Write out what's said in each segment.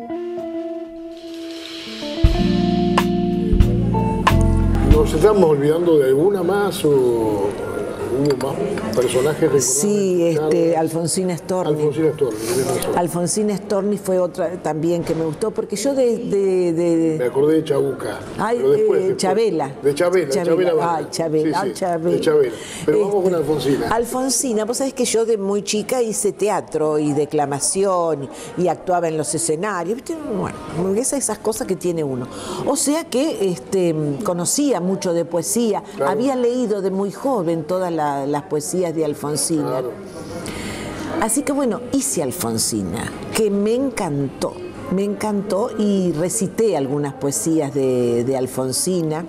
¿Nos estamos olvidando de alguna más o hubo más personajes? Sí, Alfonsina Storni. Alfonsina Storni. Alfonsina Storni fue otra también que me gustó, porque yo Me acordé de Chabuca. Ay, después, Chabela. De Chabela. Ay, Chabela, Sí, sí, Chabela. de Chabela. Pero vamos con Alfonsina. Alfonsina, vos sabés que yo de muy chica hice teatro y declamación y actuaba en los escenarios, ¿viste? Bueno, esas cosas que tiene uno. O sea que conocía mucho de poesía, claro. Había leído de muy joven todas las poesías de Alfonsina. Claro. Así que bueno, hice Alfonsina, que me encantó y recité algunas poesías de Alfonsina.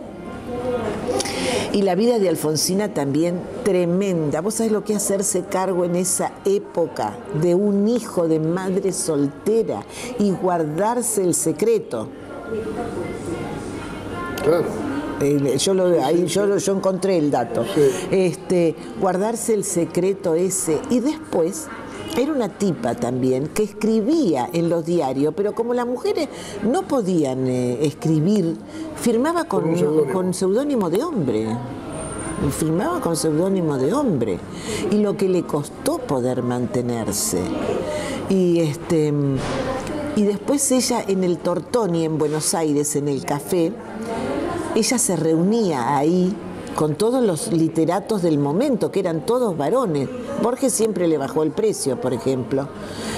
Y la vida de Alfonsina también tremenda. ¿Vos sabés lo que es hacerse cargo en esa época de un hijo de madre soltera y guardarse el secreto? Claro. Yo encontré el dato. Sí. Guardarse el secreto ese. Y después era una tipa también que escribía en los diarios, pero como las mujeres no podían escribir, firmaba con seudónimo de hombre. Firmaba con seudónimo de hombre. Y lo que le costó poder mantenerse. Y después ella en el Tortoni, en Buenos Aires, en el café, ella se reunía ahí con todos los literatos del momento, que eran todos varones. Borges siempre le bajó el precio, por ejemplo.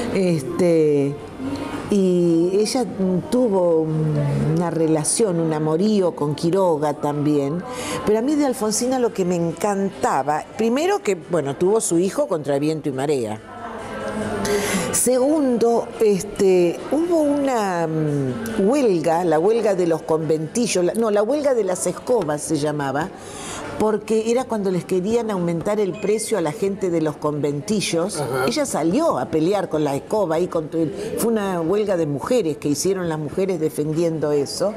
Y ella tuvo una relación, un amorío con Quiroga también. Pero a mí de Alfonsina lo que me encantaba, primero que, bueno, tuvo su hijo contra viento y marea. Segundo, hubo una huelga, la huelga de los conventillos, la huelga de las escobas se llamaba, porque era cuando les querían aumentar el precio a la gente de los conventillos. Ajá. Ella salió a pelear con la escoba, fue una huelga de mujeres que hicieron las mujeres defendiendo eso.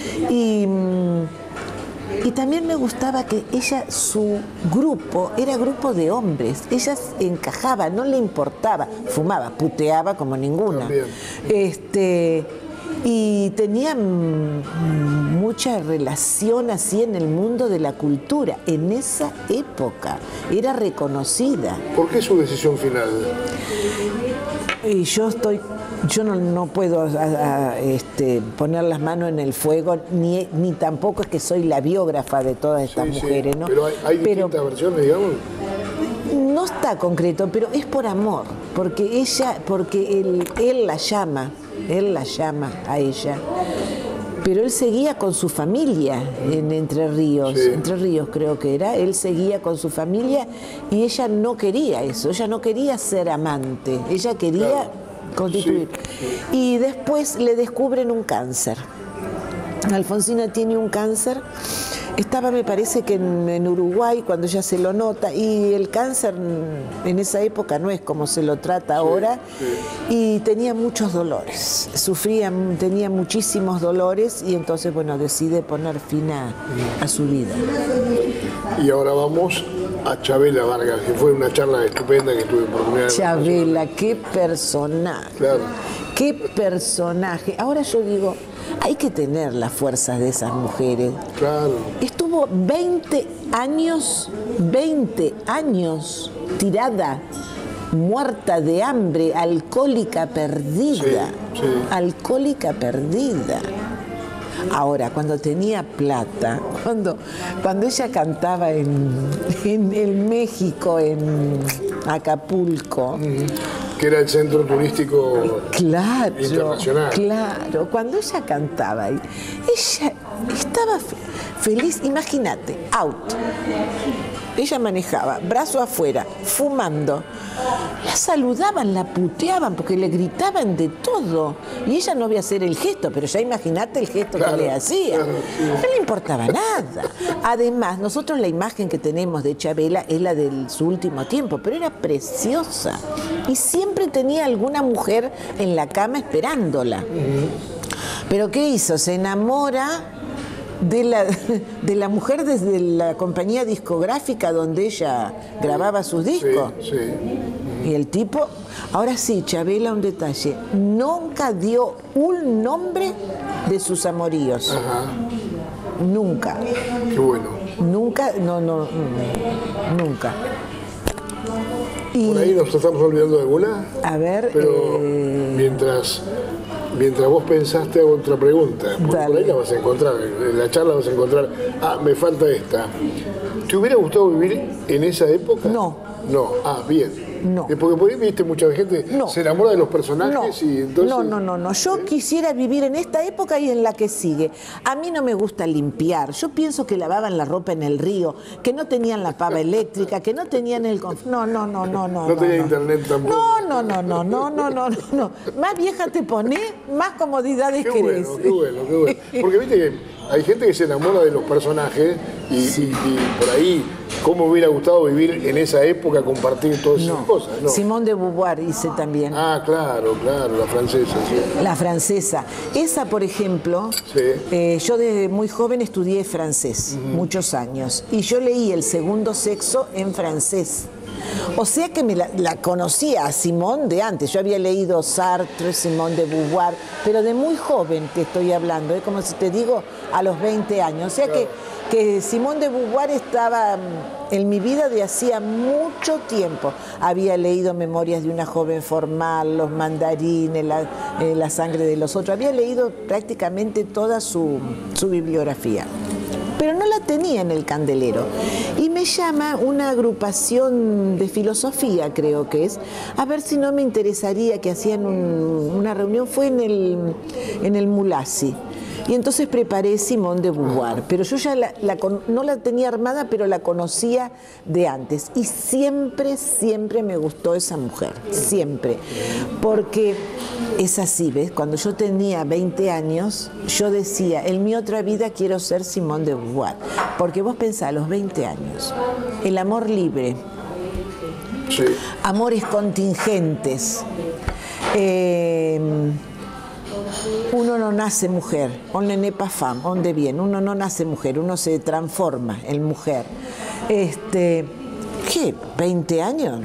Y también me gustaba que ella, su grupo, era grupo de hombres. Ella encajaba, no le importaba. Fumaba, puteaba como ninguna. Y tenía mucha relación así en el mundo de la cultura. En esa época era reconocida. ¿Por qué su decisión final? Y yo no puedo poner las manos en el fuego, ni tampoco es que soy la biógrafa de todas estas mujeres, sí. ¿no? Pero hay distintas versiones, digamos. No está concreto, pero es por amor, porque él la llama a ella. Pero él seguía con su familia en Entre Ríos, sí. Entre Ríos creo que era, él seguía con su familia y ella no quería eso, ella no quería ser amante, ella quería constituir. Sí. Y después le descubren un cáncer. Alfonsina tiene un cáncer, estaba me parece que en Uruguay cuando ella se lo nota, y el cáncer en esa época no es como se lo trata ahora, y tenía muchos dolores, tenía muchísimos dolores, y entonces bueno, decide poner fin a su vida. Y ahora vamos a Chabela Vargas, que fue una charla estupenda que tuve por primera vez. Chabela, qué personaje, claro. Qué personaje. Ahora yo digo, hay que tener las fuerzas de esas mujeres. Claro. Estuvo 20 años tirada, muerta de hambre, alcohólica perdida. Sí, sí. Alcohólica perdida. Ahora, cuando tenía plata, cuando ella cantaba en México, en Acapulco. Que era el centro turístico internacional. Claro, cuando ella cantaba, ella estaba feliz, imagínate, auto. Ella manejaba, brazo afuera, fumando. La saludaban, la puteaban porque le gritaban de todo. Y ella no iba a hacer el gesto, pero ya imagínate el gesto que le hacía. Claro, sí. No le importaba nada. Además, nosotros la imagen que tenemos de Chabela es la de su último tiempo, pero era preciosa. Y siempre tenía alguna mujer en la cama esperándola. ¿Pero qué hizo? Se enamora de la mujer desde la compañía discográfica donde ella grababa sus discos. Sí, sí. Y el tipo, ahora sí, Chabela, un detalle, nunca dio un nombre de sus amoríos. Ajá. Nunca. Qué bueno. Nunca, nunca. Y, por ahí nos estamos olvidando de alguna. A ver. Pero mientras vos pensaste, hago otra pregunta. Por ahí la vas a encontrar, en la charla vas a encontrar. Ah, me falta esta. ¿Te hubiera gustado vivir en esa época? No. No, bien. No. Porque por ahí viste mucha gente se enamora de los personajes y entonces... No. Yo quisiera vivir en esta época y en la que sigue. A mí no me gusta limpiar. Yo pienso que lavaban la ropa en el río, que no tenían la pava eléctrica, que no tenían el... No. No tenía internet tampoco. No. Más vieja te ponés, más comodidades querés. Qué bueno. Porque viste que hay gente que se enamora de los personajes y por ahí, ¿cómo hubiera gustado vivir en esa época, compartir todas esas cosas? No. Simone de Beauvoir hice también. Ah, claro, la francesa. Sí. La francesa. Esa, por ejemplo, yo desde muy joven estudié francés, muchos años, y yo leí El segundo sexo en francés. O sea que me la conocía a Simone de antes. Yo había leído Sartre, Simone de Beauvoir, pero de muy joven que estoy hablando, como si te digo, a los 20 años. O sea que Simone de Beauvoir estaba en mi vida de hacía mucho tiempo. Había leído Memorias de una joven formal, Los mandarines, la sangre de los otros. Había leído prácticamente toda su bibliografía. Pero no la tenía en el candelero. Y me llama una agrupación de filosofía, creo que es, a ver si no me interesaría que hacían una reunión, fue en el Mulasi. Y entonces preparé Simone de Beauvoir, pero yo ya no la tenía armada, pero la conocía de antes. Y siempre me gustó esa mujer, siempre. Porque es así, ¿ves? Cuando yo tenía 20 años, yo decía, en mi otra vida quiero ser Simone de Beauvoir. Porque vos pensás, a los 20 años, el amor libre, amores contingentes, uno no nace mujer, on ne naît pas femme, on devient, uno no nace mujer, uno se transforma en mujer. ¿Qué? ¿20 años?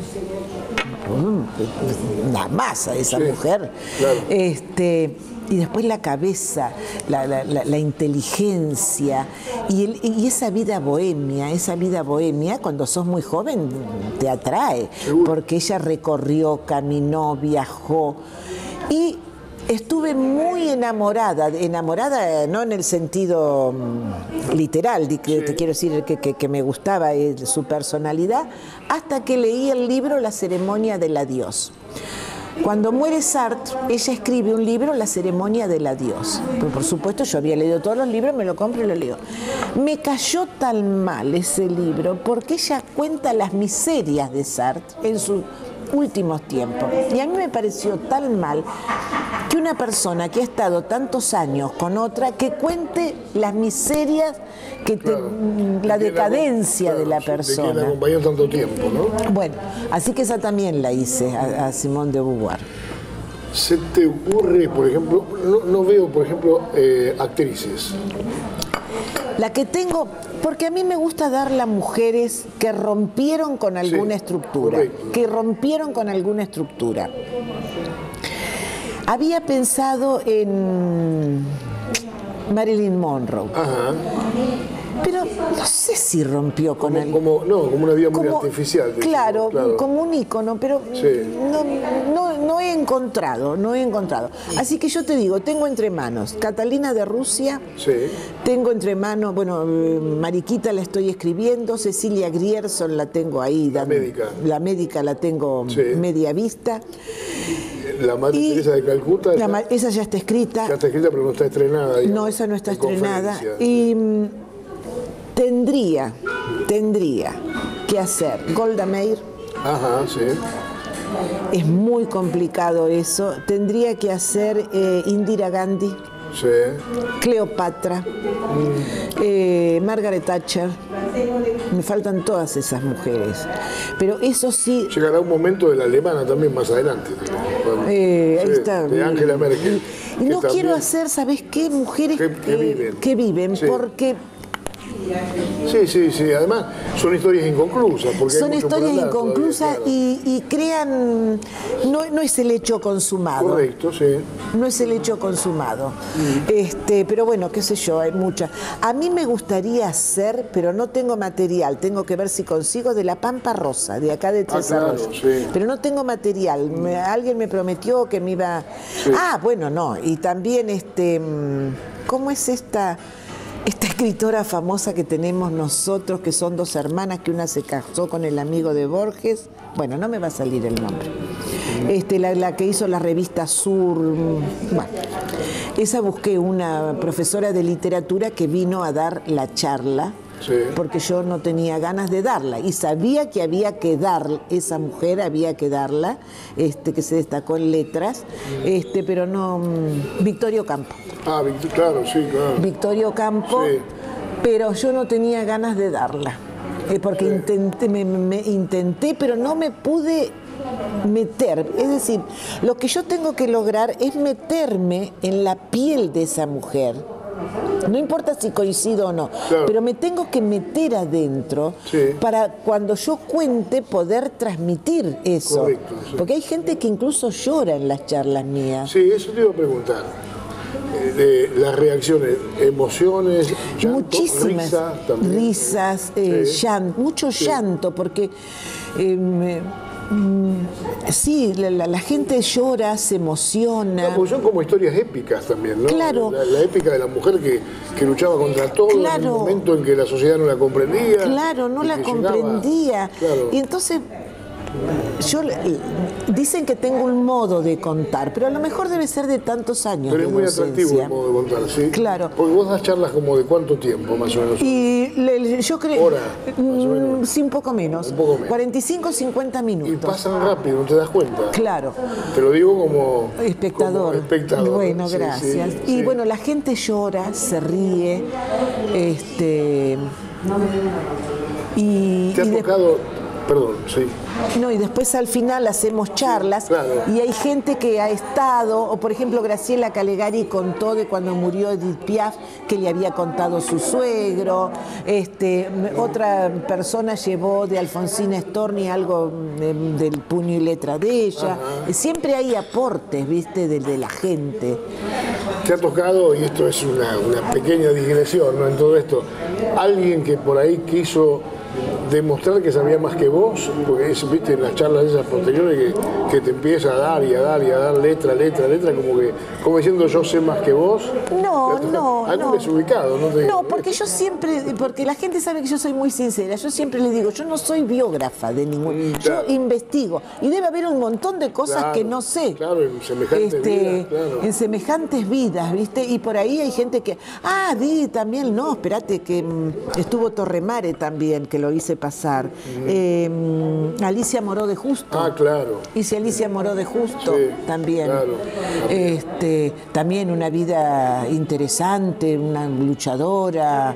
Una masa esa mujer. Claro. Y después la cabeza, la inteligencia y esa vida bohemia, cuando sos muy joven te atrae. Seguro. Porque ella recorrió, caminó, viajó y estuve muy enamorada no en el sentido literal, te quiero decir que me gustaba su personalidad, hasta que leí el libro La ceremonia del adiós. Cuando muere Sartre, ella escribe un libro, La ceremonia del adiós. Pero por supuesto yo había leído todos los libros, me lo compro y lo leo. Me cayó tan mal ese libro porque ella cuenta las miserias de Sartre en sus últimos tiempos. Y a mí me pareció tan mal que una persona que ha estado tantos años con otra, que cuente las miserias, la decadencia de la persona. De quien la acompañó tanto tiempo, ¿no? Bueno, así que esa también la hice a Simone de Beauvoir. ¿Se te ocurre, por ejemplo, no veo, por ejemplo, actrices? La que tengo, porque a mí me gusta darle a mujeres que rompieron con alguna estructura, Había pensado en Marilyn Monroe. Ajá. Pero no sé si rompió con algo. Como una vida muy artificial. Claro, como un ícono, pero no he encontrado. Así que yo te digo, tengo entre manos Catalina de Rusia, tengo entre manos, Mariquita la estoy escribiendo, Cecilia Grierson la tengo ahí. La médica la tengo media vista. La Madre Teresa de Calcuta. Esa ya está escrita. Ya está escrita, pero no está estrenada. Digamos, no, esa no está estrenada. Y tendría que hacer Golda Meir. Ajá, sí. Es muy complicado eso. Tendría que hacer Indira Gandhi. Sí. Cleopatra. Margaret Thatcher. Me faltan todas esas mujeres. Pero eso sí. Llegará un momento de la alemana también más adelante. Ahí está. De Angela Merkel. Y no quiero hacer, ¿sabes qué? Mujeres que viven. Porque Sí. Además, son historias inconclusas. Porque son historias inconclusas todavía, claro. y crean... No es el hecho consumado. Correcto, sí. No es el hecho consumado. Pero bueno, qué sé yo, hay muchas. A mí me gustaría hacer, pero no tengo material. Tengo que ver si consigo de La Pampa Rosa, de acá de Tres Arroyos. Claro, sí. Pero no tengo material. Alguien me prometió que me iba... Sí. Bueno, no. Y también, ¿cómo es esta escritora famosa que tenemos nosotros, que son dos hermanas, que una se casó con el amigo de Borges? Bueno, no me va a salir el nombre. La que hizo la revista Sur. Bueno, esa busqué una profesora de literatura que vino a dar la charla. Sí. Porque yo no tenía ganas de darla y sabía que había que dar, esa mujer había que darla, que se destacó en letras, pero no, Victorio Campo. Claro, sí, claro. Victorio Campo, sí. Pero yo no tenía ganas de darla, porque sí. Intenté, pero no me pude meter. Es decir, lo que yo tengo que lograr es meterme en la piel de esa mujer. No importa si coincido o no, claro. Pero me tengo que meter adentro, sí. Para cuando yo cuente poder transmitir eso. Correcto, sí. Porque hay gente que incluso llora en las charlas mías. Sí, eso te iba a preguntar. De las reacciones, emociones, llanto, muchísimas risas, sí. Llanto, mucho sí. Llanto, porque sí, la gente llora, se emociona. No, porque son como historias épicas también, ¿no? Claro. La épica de la mujer que luchaba contra todo, claro. En el momento en que la sociedad no la comprendía. Claro, no la comprendía. Claro. Y entonces... dicen que tengo un modo de contar, pero a lo mejor debe ser de tantos años. Pero es muy atractivo el modo de contar, ¿sí? Claro. Porque vos das charlas como de cuánto tiempo, más o menos. Y yo creo... ¿Hora? Más o menos. Sí, un poco menos. 45, 50 minutos. Y pasan rápido, no te das cuenta. Claro. Te lo digo como espectador. Como espectador. Bueno, sí, gracias. Sí, y sí. Bueno, la gente llora, se ríe. ¿Te ha tocado...? Perdón, sí. No, y después al final hacemos charlas, claro. Y hay gente que ha estado, o por ejemplo Graciela Calegari contó de cuando murió Edith Piaf, que le había contado su suegro, otra persona llevó de Alfonsina Storni algo del puño y letra de ella. Ajá. Siempre hay aportes, ¿viste?, de la gente. Te ha tocado, y esto es una pequeña digresión, ¿no?, en todo esto, alguien que por ahí quiso demostrar que sabía más que vos, porque viste en las charlas esas posteriores que te empieza a dar y a dar y a dar letra, como diciendo yo sé más que vos. No. Algo desubicado, ¿no? No, porque yo siempre, porque la gente sabe que yo soy muy sincera, yo siempre les digo, yo no soy biógrafa de ningún, claro. Yo investigo, y debe haber un montón de cosas claro, que no sé. Claro, en semejantes vidas, claro. En semejantes vidas, ¿viste? Y por ahí hay gente que, también, no, espérate, que estuvo Torremare también, que lo hice pasar. Alicia Moró de Justo. Claro. Hice Alicia Moró de Justo, sí, también. Claro. También una vida interesante, una luchadora.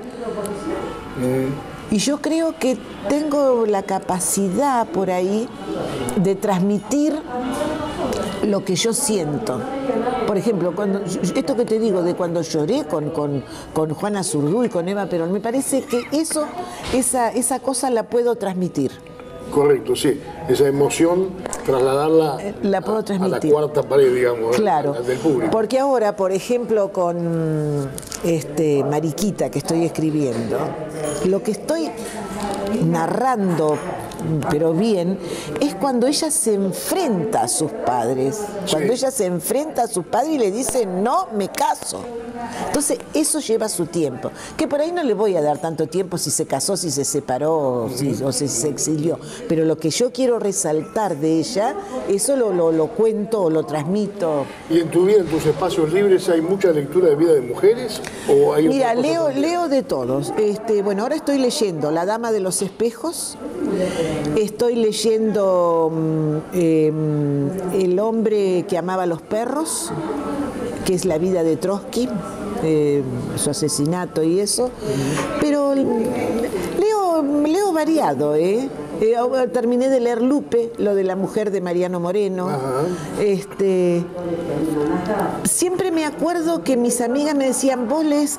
Y yo creo que tengo la capacidad por ahí de transmitir lo que yo siento. Por ejemplo, esto que te digo de cuando lloré con Juana Zurduy, con Eva Perón, me parece que esa cosa la puedo transmitir. Correcto, sí. Esa emoción, trasladarla la puedo transmitir. A la cuarta pared, digamos, claro, del público. Porque ahora, por ejemplo, con Mariquita, que estoy escribiendo, lo que estoy narrando, pero bien, es cuando ella se enfrenta a sus padres. Cuando ella se enfrenta a sus padres y le dice, no, me caso. Entonces, eso lleva su tiempo. Que por ahí no le voy a dar tanto tiempo si se casó, si se separó, o si se exilió. Pero lo que yo quiero resaltar de ella, eso lo cuento o lo transmito. ¿Y en tu vida, en tus espacios libres, hay mucha lectura de vida de mujeres? ¿O hay Mira, leo de todos. Bueno, ahora estoy leyendo La Dama de los Espejos. Estoy leyendo El hombre que amaba a los perros, que es la vida de Trotsky, su asesinato y eso. Pero leo variado, terminé de leer Lupe, lo de la mujer de Mariano Moreno. Siempre me acuerdo que mis amigas me decían, vos lees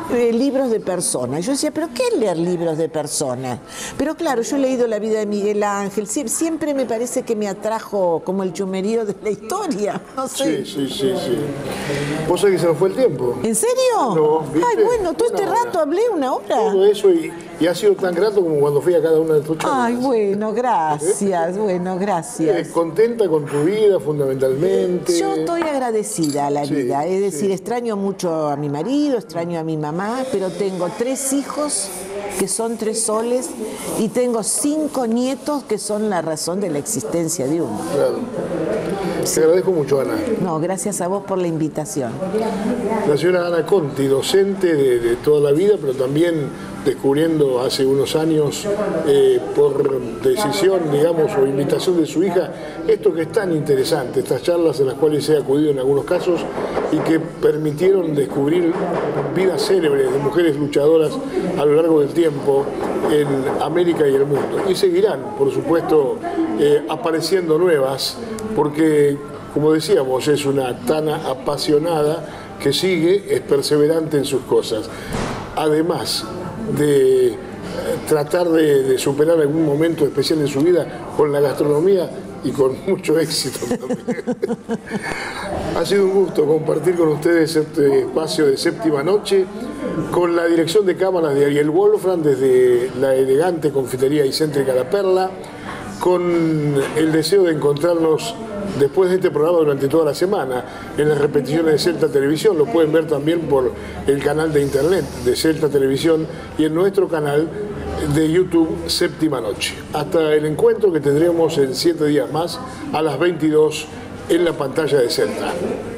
libros de personas. Yo decía, ¿pero qué es leer libros de personas? Pero claro, yo he leído la vida de Miguel Ángel, siempre me parece que me atrajo como el chumerío de la historia, no sé. Sí. ¿Vos sabés que se nos fue el tiempo? ¿En serio? No, ¿viste? Ay, bueno, todo este rato hablé una hora. Todo eso y ha sido tan grato como cuando fui a cada una de tus charlas. Ay, bueno, gracias, gracias. ¿Contenta con tu vida fundamentalmente? Yo estoy agradecida a la vida, es decir, extraño mucho a mi marido, extraño a mi mamá, pero tengo 3 hijos que son 3 soles y tengo 5 nietos que son la razón de la existencia de uno. Claro. Te agradezco mucho, Ana. No, gracias a vos por la invitación. La señora Ana Conti, docente de toda la vida, pero también descubriendo hace unos años, por decisión, digamos, o invitación de su hija, esto que es tan interesante, estas charlas en las cuales he acudido en algunos casos y que permitieron descubrir vidas célebres de mujeres luchadoras a lo largo del tiempo en América y el mundo. Y seguirán, por supuesto, apareciendo nuevas, porque, como decíamos, es una Tana apasionada que sigue, es perseverante en sus cosas. Además de tratar de superar algún momento especial en su vida con la gastronomía y con mucho éxito también. Ha sido un gusto compartir con ustedes este espacio de Séptima Noche con la dirección de cámaras de Ariel Wolfram desde la elegante confitería y céntrica La Perla, con el deseo de encontrarnos después de este programa durante toda la semana en las repeticiones de Celta Televisión. Lo pueden ver también por el canal de internet de Celta Televisión y en nuestro canal de YouTube Séptima Noche. Hasta el encuentro que tendremos en 7 días más a las 22 en la pantalla de Celta.